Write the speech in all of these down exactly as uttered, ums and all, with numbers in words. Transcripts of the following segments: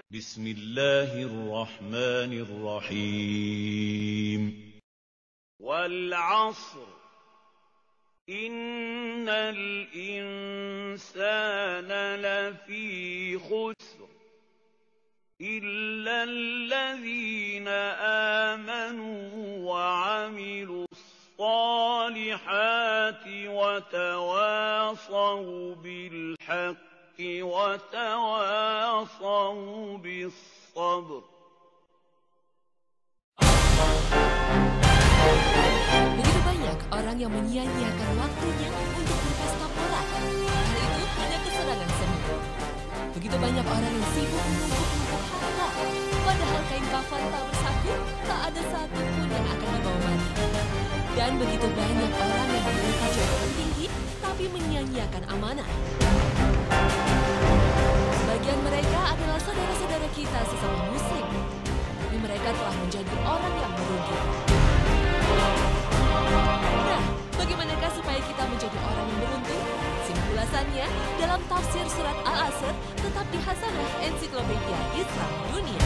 Bismillahirrahmanirrahim. Wal 'ashr innal insana lafi khusr illa alladhina amanu wa 'amilus salihati wa tawasaw bil haqqi wa tawasaw bis sabr. Begitu banyak orang yang menyia-nyiakan waktunya untuk berpesta pora. Hal itu hanya kesenangan semu. Begitu banyak orang yang sibuk menumpuk-numpuk harta, padahal kain kafan tak bersaku, tak ada satu pun yang akan dibawa mati. Dan begitu banyak orang yang memiliki jabatan tinggi, tapi menyia-nyiakan amanah. Sebagian mereka adalah saudara-saudara kita sesama muslim, tapi mereka telah menjadi orang yang merugi. Nah, bagaimanakah supaya kita menjadi orang yang beruntung? Simpul ulasannya dalam tafsir surat Al-Asr, tetap di Hasanah Ensiklopedia Islam Dunia.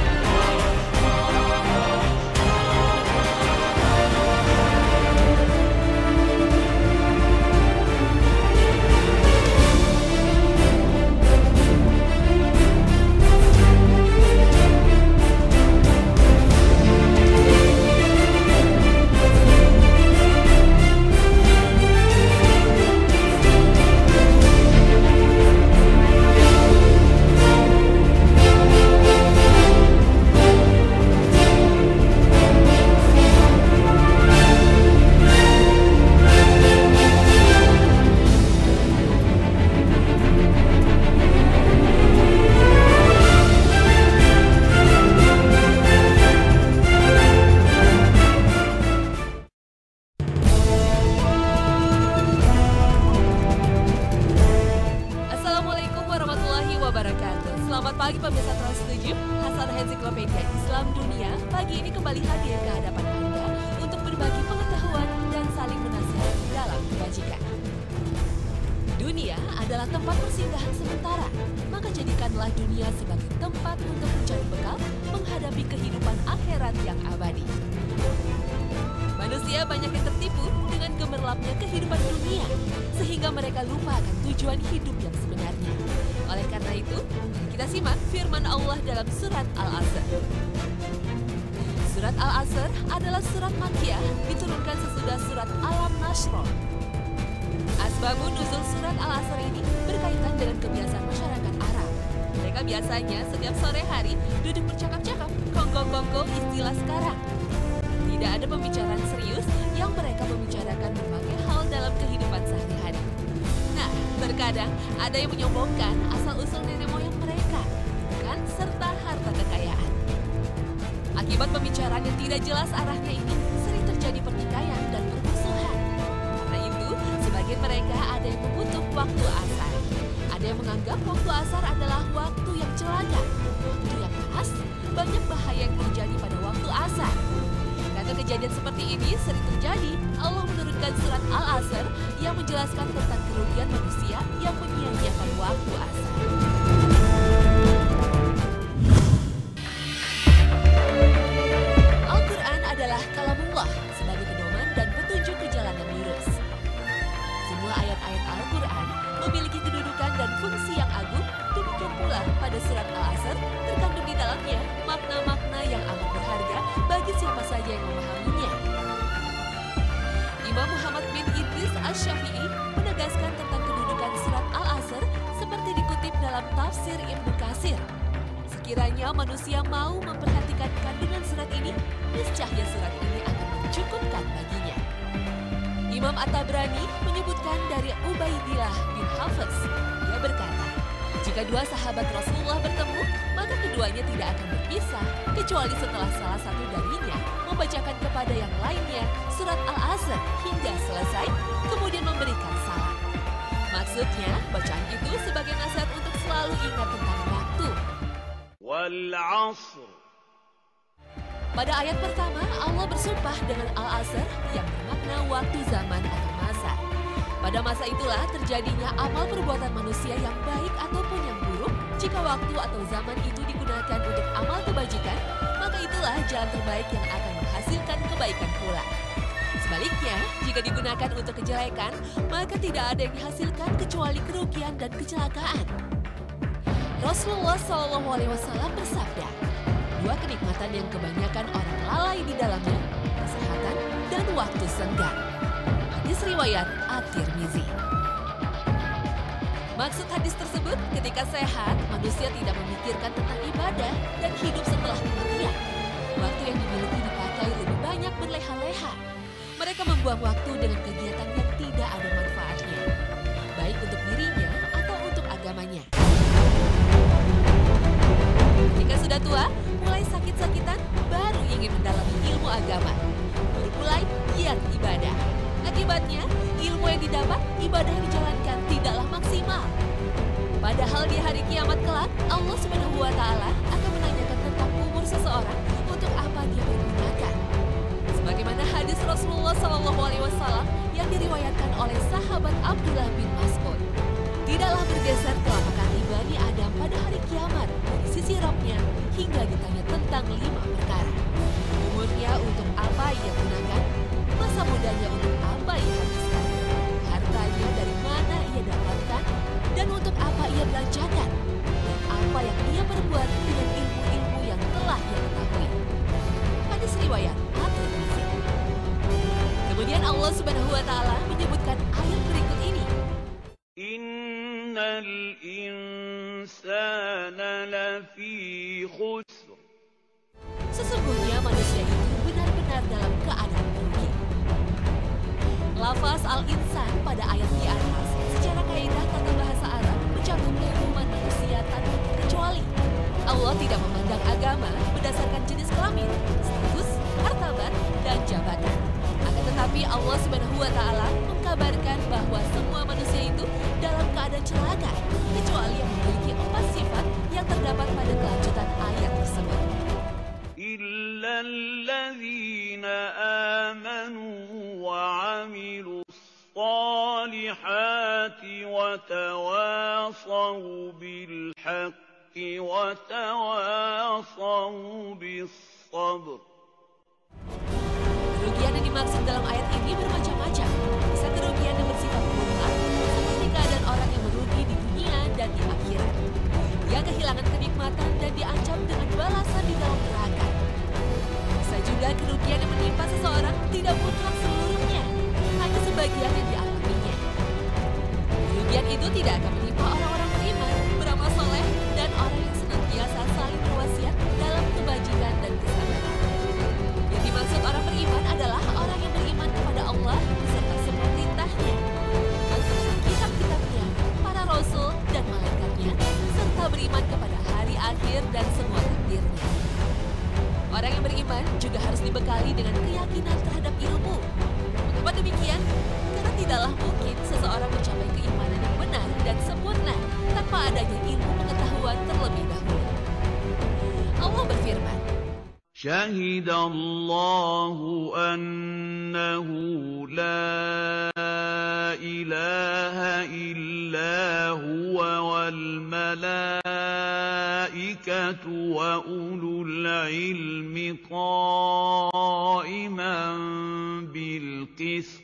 Selamat pagi pemirsa Trans tujuh, Hasanah Ensiklopedia Islam Dunia pagi ini kembali hadir ke hadapan Anda untuk berbagi pengetahuan dan saling menasihati dalam kebajikan. Dunia adalah tempat persinggahan sementara, maka jadikanlah dunia sebagai tempat untuk mencari bekal menghadapi kehidupan akhirat yang abadi. Manusia banyak yang tertipu dengan gemerlapnya kehidupan dunia, sehingga mereka lupa akan tujuan hidup yang sebenarnya. Oleh karena itu, kita simak firman Allah dalam surat Al-Asr. Surat Al-Asr adalah surat Makkiyah, diturunkan sesudah surat Al-Nasr. Asbabun nuzul surat Al-Asr ini berkaitan dengan kebiasaan masyarakat Arab. Mereka biasanya setiap sore hari duduk bercakap-cakap, kongko-kongko istilah sekarang. Tidak ada pembicaraan serius yang mereka membicarakan berbagai hal dalam kehidupan sehari-hari. Nah, terkadang ada yang menyombongkan asal-usul nenek moyang mereka, bukan serta harta kekayaan. Akibat pembicaraan yang tidak jelas arahnya ini, sering terjadi pertikaian dan permusuhan. Karena itu, sebagian mereka ada yang mengutuk waktu asar. Ada yang menganggap waktu asar adalah waktu yang celaka, waktu yang khas, banyak bahaya yang terjadi pada waktu asar. Karena kejadian seperti ini sering terjadi, Allah menurunkan surat Al-Asr yang menjelaskan tentang kerugian manusia yang menyia-nyiakan waktu asar. Al-Quran adalah kalamullah sebagai pedoman dan petunjuk ke jalan yang lurus. Semua ayat-ayat Al-Quran memiliki kedudukan dan fungsi yang agung, demikian pula pada surat Al-Asr terkandung di dalamnya makna-makna yang amat berharga bagi siapa saja yang memahaminya. Imam Muhammad bin Idris Asy-Syafi'i menegaskan tentang kedudukan surat Al-Asr seperti dikutip dalam tafsir Ibnu Katsir. Sekiranya manusia mau memperhatikan kandungan surat ini, niscaya surat ini akan mencukupkan baginya. Imam At-Tabrani menyebutkan dari Ubaidillah bin Hafiz. Dia berkata, jika dua sahabat Rasulullah bertemu, maka keduanya tidak akan berpisah, kecuali setelah salah satu darinya membacakan kepada yang lainnya surat Al-Asr hingga selesai, kemudian memberikan salam. Maksudnya, bacaan itu sebagai nasihat untuk selalu ingat tentang waktu. Wal 'ashr. Pada ayat pertama, Allah bersumpah dengan Al-Asr yang bermakna waktu zaman atau masa. Pada masa itulah terjadinya amal perbuatan manusia yang baik ataupun yang buruk jika waktu atau zaman itu digunakan niatkan untuk amal kebajikan, maka itulah jalan terbaik yang akan menghasilkan kebaikan pula. Sebaliknya, jika digunakan untuk kejelekan, maka tidak ada yang dihasilkan kecuali kerugian dan kecelakaan. Rasulullah shallallahu alaihi wasallam bersabda, dua kenikmatan yang kebanyakan orang lalai di dalamnya, kesehatan dan waktu senggang. Hadis riwayat At-Tirmizi. Maksud hadis tersebut, ketika sehat, manusia tidak memikirkan tentang ibadah dan hidup setelah kematian. Waktu yang dimiliki dipakai lebih banyak berleha-leha. Mereka membuang waktu dengan kegiatan yang tidak ada manfaatnya, baik untuk dirinya atau untuk agamanya. Ketika sudah tua, mulai sakit-sakitan, baru ingin mendalami ilmu agama. Baru mulai giat ibadah. Akibatnya, ilmu yang didapat, ibadah yang dijalankan tidaklah maksimal. Padahal di hari kiamat kelak, Allah Subhanahu wa Ta'ala akan menanyakan tentang umur seseorang untuk apa dia pergunakan. Sebagaimana hadis Rasulullah shallallahu alaihi wasallam yang diriwayatkan oleh sahabat Abdullah bin Mas'ud. Tidaklah bergeser telapak kaki Bani Adam pada hari kiamat dari sisi Rabb-Nya hingga ditanya tentang lima perkara. Umurnya untuk apa ia gunakan, masa mudanya untuk apa ia habiskan, hartanya dari mana ia dapatkan, dan untuk apa ia belanjakan, dan apa yang ia perbuat dengan ilmu-ilmu yang telah ia ketahui. Hadis riwayat At-Tirmizi. Kemudian Allah Subhanahu wa Ta'ala menyebutkan ayat berikut ini. Innal insana lafi khusr. Sesungguhnya manusia itu benar-benar dalam keadaan merugi. Lafaz al-insan pada ayat di atas secara kaidah tata bahasa Arab mencakup keumuman manusia tanpa terkecuali. Allah tidak memandang agama berdasarkan jenis kelamin, status, hartabat, dan jabatan. Akan tetapi Allah Subhanahu wa Ta'ala mengkabarkan bahwa semua manusia itu dalam keadaan celaka, kecuali yang memiliki empat sifat yang terdapat pada kelanjutan ayat tersebut. إلا الذين آمنوا وعملوا الصالحات وتواصوا بالحق وتواصوا بالصبر. Kerugian yang dimaksud dalam ayat ini bermacam-macam. Bisa kerugian yang bersifat mutlak, seperti keadaan orang yang merugi di dunia dan di akhirat. Dia kehilangan kenikmatan dan diancam dengan balasan di dalam neraka. Bisa juga kerugian yang menimpa seseorang tidak mutlak seluruhnya, hanya sebagian yang dialaminya. Kerugian itu tidak akan menimpa orang-orang beriman, beramal soleh, dan orang yang senantiasa saling berwasiat dalam kebajikan dan kesabaran. Yang dimaksud orang beriman adalah orang yang beriman kepada Allah beserta semua perintahnya, kepada kitab-kitabnya, para rasul dan malaikatnya, serta beriman kepada hari akhir dan semua takdirnya. Orang yang beriman juga harus dibekali dengan keyakinan terhadap ilmu. Mengapa demikian? Karena tidaklah mungkin seseorang mencapai keimanan yang benar dan sempurna tanpa adanya ilmu pengetahuan terlebih dahulu. Allah berfirman, Syahidallahu annahu la ilaha illa huwa wal malaikatu wa ulul ilmi qa'iman bil qist.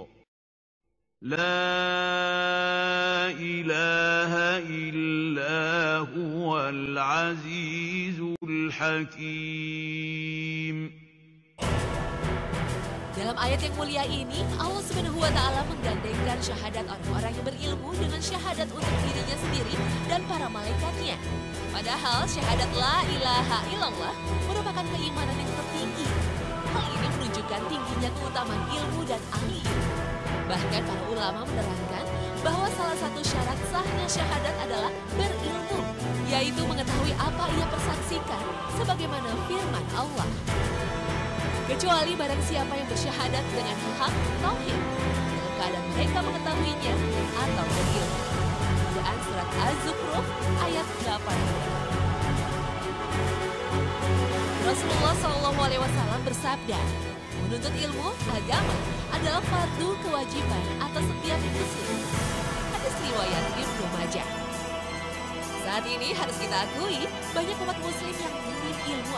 La ilaha illa huwal azizul hakim. dalam ayat yang mulia ini, Allah Subhanahu wa Ta'ala menggandengkan syahadat orang-orang yang berilmu dengan syahadat untuk dirinya sendiri dan para malaikatnya. Padahal syahadat la ilaha illallah merupakan keimanan yang tertinggi. Hal ini menunjukkan tingginya keutamaan ilmu dan ahli ilmu. Bahkan para ulama menerangkan bahwa salah satu syarat sahnya syahadat adalah berilmu, yaitu mengetahui apa ia persaksikan sebagaimana firman Allah. Kecuali barang siapa yang bersyahadat dengan hak tauhid dalam keadaan mereka mengetahuinya atau berilmu. Quran surat Az-Zukhruf ayat delapan puluh. Rasulullah shallallahu alaihi wasallam bersabda, menuntut ilmu agama adalah fardu kewajiban atas setiap muslim. Hadis riwayat Ibnu Majah. Saat ini harus kita akui banyak umat muslim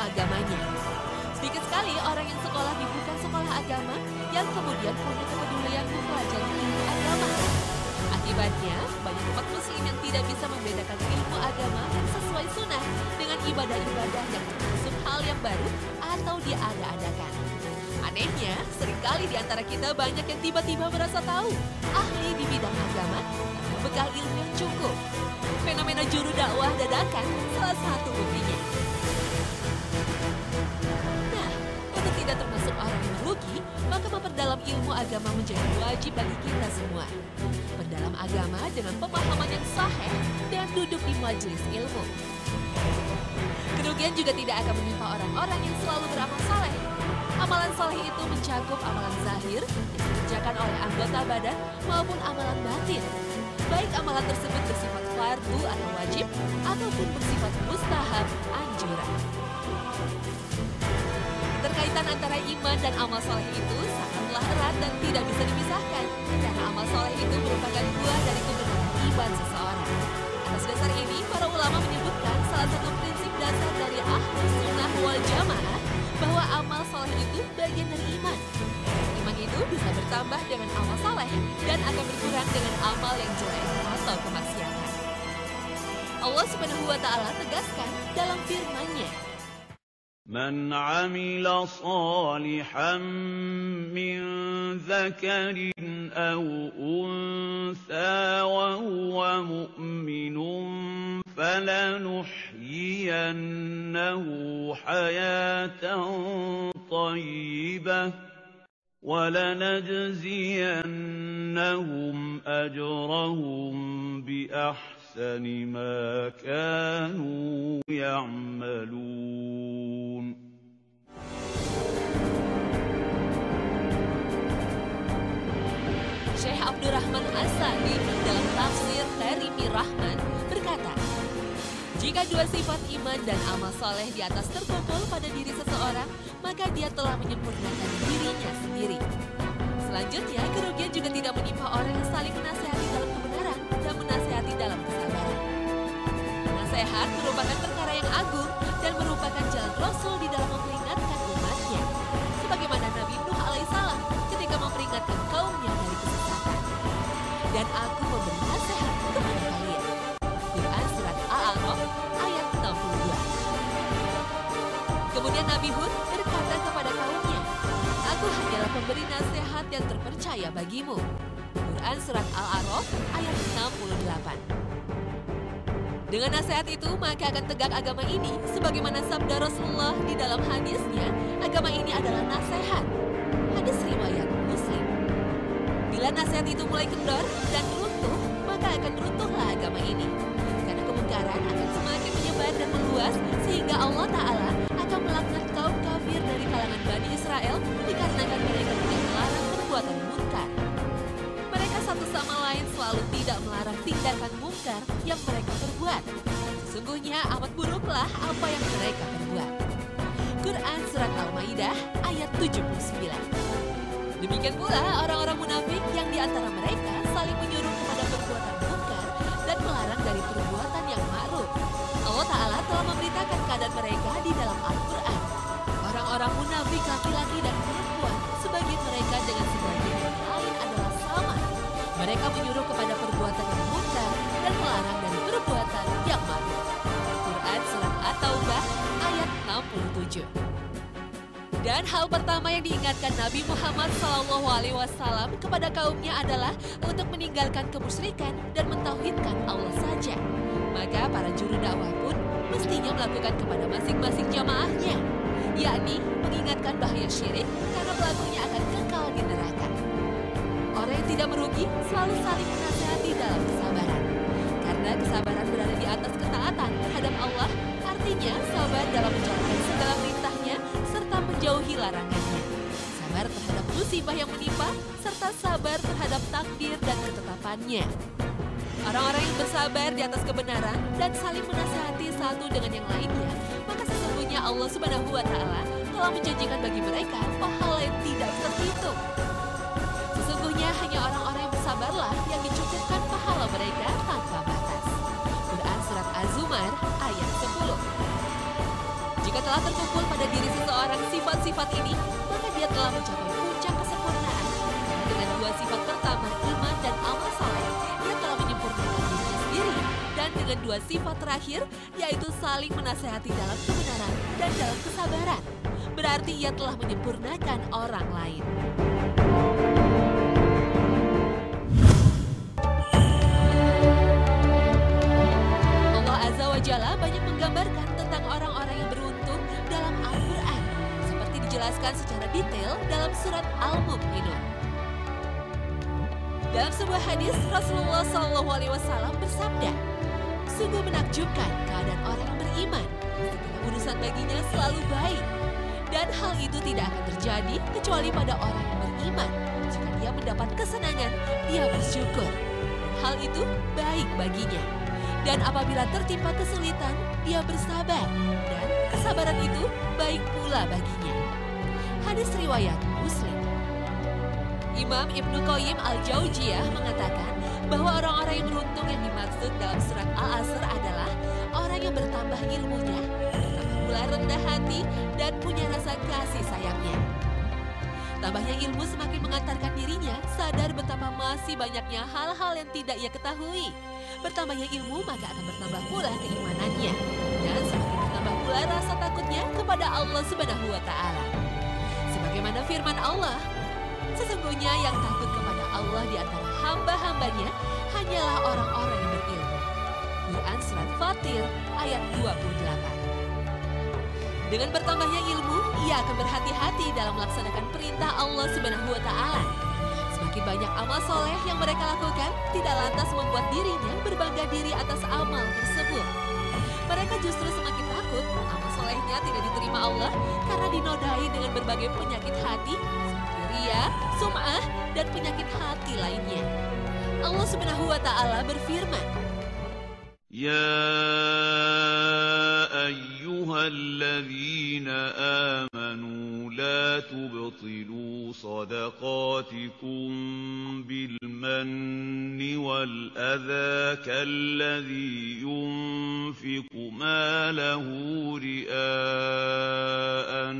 agamanya. Sedikit sekali orang yang sekolah di bukan sekolah agama yang kemudian punya kepedulian mempelajari ilmu agama. Akibatnya, banyak umat muslim yang tidak bisa membedakan ilmu agama yang sesuai sunnah dengan ibadah-ibadah yang termasuk hal yang baru atau diada-adakan. Anehnya, seringkali di antara kita banyak yang tiba-tiba merasa tahu, ahli di bidang agama, tanpa bekal ilmu yang cukup. Fenomena juru dakwah dadakan salah satu buktinya. Nah, untuk tidak termasuk orang yang merugi, maka memperdalam ilmu agama menjadi wajib bagi kita semua. Perdalam agama dengan pemahaman yang sahih dan duduk di majelis ilmu. Kerugian juga tidak akan menimpa orang-orang yang selalu beramal saleh. Amalan saleh itu mencakup amalan zahir yang dikerjakan oleh anggota badan maupun amalan batin. Baik amalan tersebut bersifat fardu atau wajib ataupun bersifat mustahab anjuran. Keterkaitan antara iman dan amal soleh itu sangatlah erat dan tidak bisa dipisahkan. Karena amal soleh itu merupakan buah dari kebenaran iman seseorang. Atas dasar ini, para ulama menyebutkan salah satu prinsip dasar dari Ahlus Sunnah wal Jamaah bahwa amal soleh itu bagian dari iman. Iman itu bisa bertambah dengan amal soleh dan akan berkurang dengan amal yang jelek atau kemaksiatan. Allah Subhanahu wa Ta'ala tegaskan dalam firman-Nya, من عمل صالحا من ذكر أو أنثى وهو مؤمن فلنحيينه حياة طيبة ولنجزينهم أجرهم بأحسن ما كانوا يعملون. Syekh Abdurrahman As-Sa'di dalam tafsir Tarimi Rahman berkata, jika dua sifat iman dan amal soleh di atas terkumpul pada diri seseorang, maka dia telah menyempurnakan dirinya sendiri. Selanjutnya, kerugian juga tidak menimpa orang yang saling menasehati dalam kebenaran dan menasehati dalam kesabaran. Nasihat merupakan perkara yang agung dan merupakan jalan Rasul di dalam memperingatkan umatnya. Sebagaimana Nabi Nuh alaihissalam ketika memperingatkan kaumnya dari kesesatan. Dan aku memberi nasihat kepada kalian. Quran Surat Al-A'raf ayat enam puluh dua. Kemudian Nabi Hud berkata kepada kaumnya, aku hanyalah pemberi nasihat yang terpercaya bagimu. Quran Surat Al-A'raf ayat enam puluh delapan. Dengan nasihat itu, maka akan tegak agama ini. Sebagaimana sabda Rasulullah di dalam hadisnya, agama ini adalah nasihat. Hadis riwayat Muslim. Bila nasihat itu mulai kendor dan runtuh, maka akan runtuhlah agama ini. Karena kemungkaran akan semakin menyebar dan meluas, sehingga Allah Ta'ala akan melaknat kaum kafir dari kalangan Bani Israel dikarenakan mereka tidak melarang perbuatan munkar. Mereka satu sama lain selalu tidak melarang tindakan mungkar yang mereka perbuat. Sesungguhnya amat buruklah apa yang mereka perbuat. Quran Surat Al-Maidah ayat tujuh puluh sembilan. Demikian pula orang-orang munafik yang diantara mereka saling menyuruh kepada perbuatan mungkar dan melarang dari perbuatan yang ma'ruf. Allah Ta'ala telah memberitakan keadaan mereka di dalam Al-Quran. Orang-orang munafik laki-laki dan perempuan, sebagian mereka dengan sebagian yang lain adalah sama. Mereka menyuruh kepada perbuatan yang munkar dan melarang dari perbuatan yang ma'ruf. Quran Surat At-Taubah ayat enam puluh tujuh. Dan hal pertama yang diingatkan Nabi Muhammad shallallahu alaihi wasallam kepada kaumnya adalah untuk meninggalkan kemusyrikan dan mentauhidkan Allah saja. Maka para juru dakwah pun mestinya melakukan kepada masing-masing jamaahnya, yakni mengingatkan bahaya syirik karena pelakunya akan kekal di neraka. Orang yang tidak merugi selalu saling menasihati dalam kesabaran. Karena kesabaran berada di atas ketaatan terhadap Allah, artinya sabar dalam menjalankan segala perintahnya serta menjauhi larangannya. Sabar terhadap musibah yang menimpa serta sabar terhadap takdir dan ketetapannya. Orang-orang yang bersabar di atas kebenaran dan saling menasihati satu dengan yang lainnya, maka sesungguhnya Allah Subhanahu wa Ta'ala telah menjanjikan bagi mereka pahala yang tidak terhitung. Sesungguhnya hanya orang-orang yang bersabarlah yang dicukupkan pahala mereka tanpa batas. Quran Surat Az-Zumar ayat sepuluh. Jika Jika telah terkumpul pada diri seseorang sifat-sifat ini, maka dia telah mencapai puncak kesempurnaan. Dengan dua sifat pertama, iman dan amal saleh, dia telah menyempurnakan dirinya sendiri. Dan dengan dua sifat terakhir, yaitu saling menasehati dalam kebenaran dan dalam kesabaran, berarti ia telah menyempurnakan orang lain. Allah Azza wa Jalla banyak menggambarkan tentang orang-orang yang beruntung dalam Al-Quran, seperti dijelaskan secara detail dalam surat Al-Mu'minun. Dalam sebuah hadis, Rasulullah shallallahu alaihi wasallam bersabda, "Sungguh menakjubkan keadaan orang yang beriman, segala urusan baginya selalu baik. Dan hal itu tidak akan terjadi kecuali pada orang yang beriman. Jika dia mendapat kesenangan, dia bersyukur. Dan hal itu baik baginya. Dan apabila tertimpa kesulitan, dia bersabar. Dan kesabaran itu baik pula baginya." Hadis riwayat Muslim. Imam Ibnu Qayyim Al-Jauziyah mengatakan bahwa orang-orang yang beruntung yang dimaksud dalam surat Al-Asr adalah orang yang bertambah ilmunya, bertambah pula rendah hati, dan punya rasa kasih sayangnya. Tambahnya ilmu semakin mengantarkan dirinya sadar betapa masih banyaknya hal-hal yang tidak ia ketahui. Bertambahnya ilmu maka akan bertambah pula keimanannya, dan semakin bertambah pula rasa takutnya kepada Allah Subhanahu wa Ta'ala. Sebagaimana firman Allah, "Sesungguhnya yang takut kepada Allah di antara hamba-hambanya hanyalah orang-orang yang berilmu." Quran Surat Fatir ayat dua puluh delapan. Dengan bertambahnya ilmu, ia akan berhati-hati dalam melaksanakan perintah Allah Subhanahu wa Ta'ala. Semakin banyak amal soleh yang mereka lakukan, tidak lantas membuat dirinya berbangga diri atas amal tersebut. Mereka justru semakin takut amal solehnya tidak diterima Allah karena dinodai dengan berbagai penyakit hati, ria, sum'ah, dan penyakit hati lainnya. Allah Subhanahu wa Ta'ala berfirman, "Ya ayyuhalladzina amanu la tubtilu sadaqatikum bil manni wal adha kalladhi yunfiqu malahu ria'an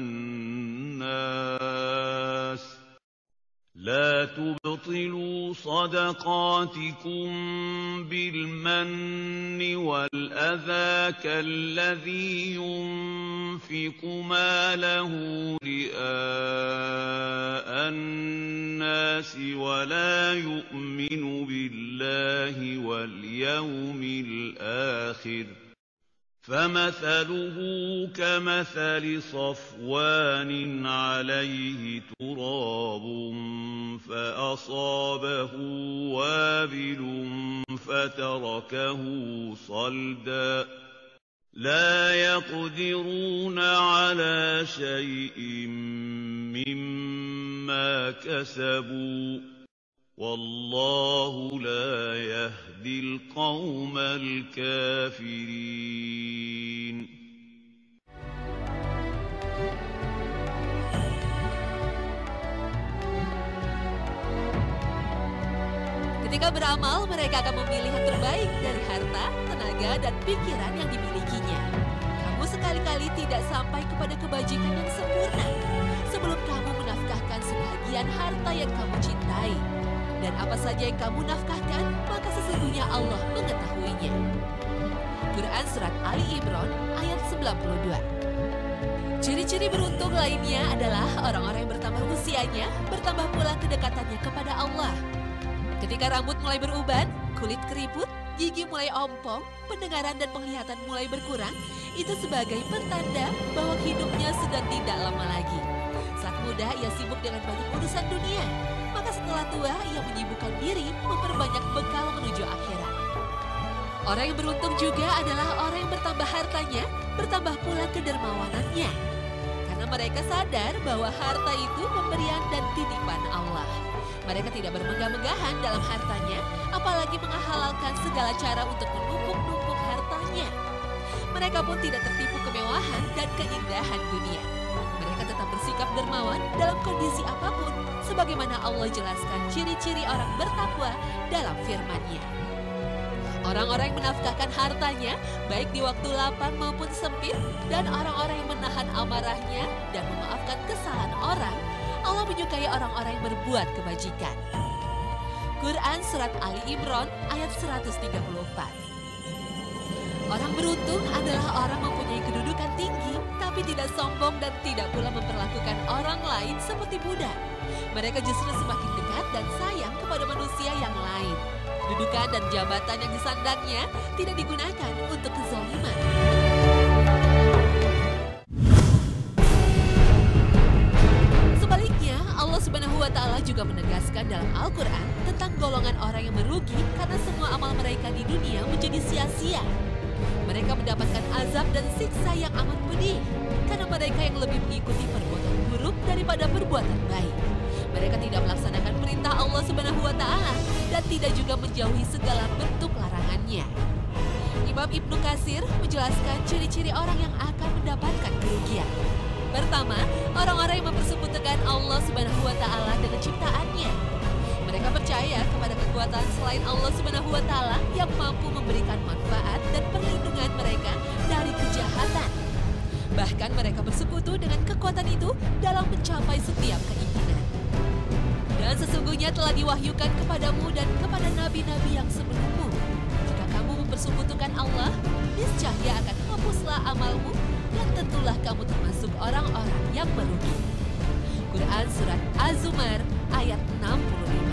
nas." لا تبطلوا صدقاتكم بالمن والأذى كالذي ينفق ماله رئاء الناس ولا يؤمن بالله واليوم الآخر فمثله كمثل صفوان عليه تراب فأصابه وابل فتركه صلدا لا يقدرون على شيء مما كسبوا والله لا يهدي القوم الكافرين. Ketika beramal, mereka akan memilih yang terbaik dari harta, tenaga, dan pikiran yang dimilikinya. Kamu sekali-kali tidak sampai kepada kebajikan yang sempurna sebelum kamu menafkahkan sebagian harta yang kamu cintai. Dan apa saja yang kamu nafkahkan, maka sesungguhnya Allah mengetahuinya. Quran Surat Ali Imran ayat sembilan puluh dua. Ciri-ciri beruntung lainnya adalah orang-orang yang bertambah usianya, bertambah pula kedekatannya kepada Allah. Ketika rambut mulai beruban, kulit keriput, gigi mulai ompong, pendengaran dan penglihatan mulai berkurang, itu sebagai pertanda bahwa hidupnya sudah tidak lama lagi. Saat muda ia sibuk dengan banyak urusan dunia, maka setelah tua ia menyibukkan diri memperbanyak bekal menuju akhirat. Orang yang beruntung juga adalah orang yang bertambah hartanya, bertambah pula kedermawanannya. Karena mereka sadar bahwa harta itu pemberian dan titipan Allah. Mereka tidak bermegah-megahan dalam hartanya, apalagi menghalalkan segala cara untuk menumpuk-numpuk hartanya. Mereka pun tidak tertipu kemewahan dan keindahan dunia. Mereka tetap bersikap dermawan dalam kondisi apapun, sebagaimana Allah jelaskan ciri-ciri orang bertakwa dalam firman-Nya. Orang-orang yang menafkahkan hartanya, baik di waktu lapang maupun sempit, dan orang-orang yang menahan amarahnya dan memaafkan kesalahan orang, Allah menyukai orang-orang yang berbuat kebajikan. Quran Surat Ali Imran ayat seratus tiga puluh empat. Orang beruntung adalah orang mempunyai kedudukan tinggi, tapi tidak sombong dan tidak pula memperlakukan orang lain seperti budak. Mereka justru semakin dekat dan sayang kepada manusia yang lain. Kedudukan dan jabatan yang disandangnya tidak digunakan untuk kezaliman. Sebaliknya, Allah Subhanahu wa Ta'ala juga menegaskan dalam Al-Quran tentang golongan orang yang merugi karena semua amal mereka di dunia menjadi sia-sia. Mereka mendapatkan azab dan siksa yang amat pedih karena mereka yang lebih mengikuti perbuatan buruk daripada perbuatan baik. Mereka tidak melaksanakan perintah Allah Subhanahu wa Ta'ala dan tidak juga menjauhi segala bentuk larangannya. Imam Ibnu Katsir menjelaskan ciri-ciri orang yang akan mendapatkan kerugian. Pertama, orang-orang yang mempersekutukan Allah Subhanahu wa Ta'ala dengan ciptaannya. Mereka percaya kepada kekuatan selain Allah Subhanahu wa Ta'ala yang mampu memberikan manfaat dan perlindungan mereka dari kejahatan. Bahkan mereka bersekutu dengan kekuatan itu dalam mencapai setiap keinginan. Dan sesungguhnya telah diwahyukan kepadamu dan kepada nabi-nabi yang sebelummu. Jika kamu mempersekutukan Allah, niscaya akan hapuslah amalmu dan tentulah kamu termasuk orang-orang yang merugi. Quran Surat Az-Zumar ayat enam puluh lima.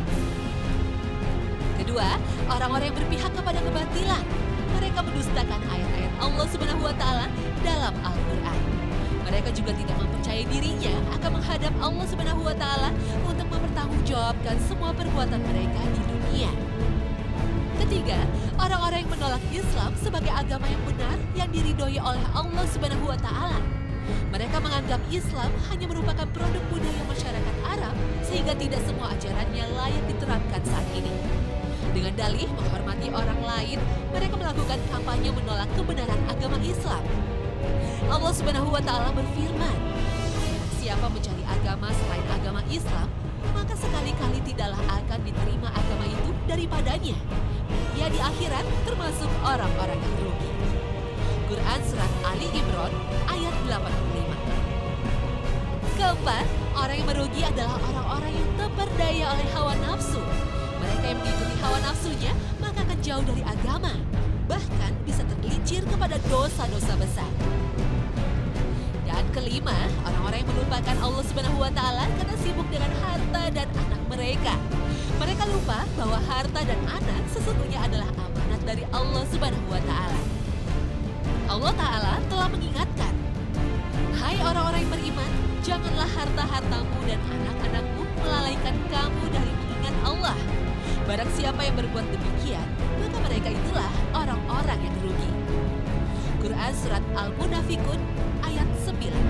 Kedua, orang-orang yang berpihak kepada kebatilan. Mereka mendustakan ayat-ayat Allah Subhanahu wa Ta'ala dalam Al-Quran. Mereka juga tidak mempercayai dirinya akan menghadap Allah Subhanahu wa Ta'ala untuk mempertanggungjawabkan semua perbuatan mereka di dunia. Ketiga, orang-orang yang menolak Islam sebagai agama yang benar yang diridhoi oleh Allah Subhanahu wa Ta'ala. Mereka menganggap Islam hanya merupakan produk budaya masyarakat Arab sehingga tidak semua ajarannya layak diterapkan saat ini. Dengan dalih menghormati orang lain, mereka melakukan kampanye menolak kebenaran agama Islam. Allah Subhanahu wa Ta'ala berfirman, siapa mencari agama selain agama Islam, maka sekali-kali tidaklah akan diterima agama itu daripadanya. Ia di akhirat termasuk orang-orang yang rugi. Quran Surat Ali Imran ayat delapan puluh lima. Keempat, orang yang merugi adalah orang-orang yang terperdaya oleh hawa nafsu. Mereka yang mengikuti hawa nafsunya maka akan jauh dari agama, bahkan bisa tergelincir kepada dosa-dosa besar. Dan kelima, orang-orang yang melupakan Allah Subhanahu wa Ta'ala karena sibuk dengan harta dan anak mereka. Mereka lupa bahwa harta dan anak sesungguhnya adalah amanat dari Allah Subhanahu wa Ta'ala. Allah Ta'ala telah mengingatkan, hai orang-orang yang beriman, janganlah harta-hartamu dan anak-anakmu melalaikan kamu dari mengingat Allah. Barang siapa yang berbuat demikian, maka mereka itulah orang-orang yang rugi. Quran Surat Al-Munafikun ayat sembilan.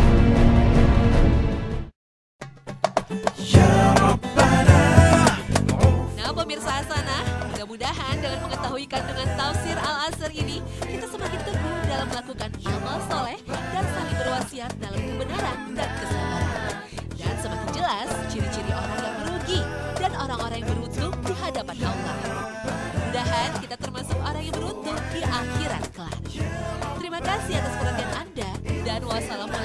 Nah pemirsa Hasanah, mudah-mudahan dengan mengetahui kandungan tafsir Al-Asr ini, kita semakin teguh dalam melakukan amal soleh dan saling berwasiat dalam kebenaran dan kesabaran. Dan semakin jelas ciri-ciri orang yang merugi dan orang-orang yang beruntung di hadapan Allah. Mudah-mudahan kita termasuk orang yang beruntung di akhirat kelak. Terima kasih atas perhatian Anda dan wassalamualaikum